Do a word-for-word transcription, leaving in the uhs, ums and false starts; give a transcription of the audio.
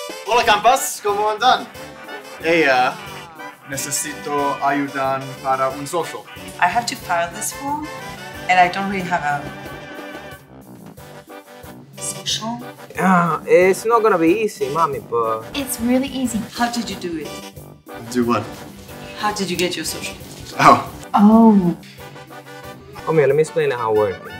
Hola, campas, ¿cómo andan? Ella, necesito ayuda para un social. I have to file this form, and I don't really have a social. Yeah, it's not gonna be easy, mommy, but... It's really easy. How did you do it? Do what? How did you get your social? Oh. Oh. Come here, let me explain how it works.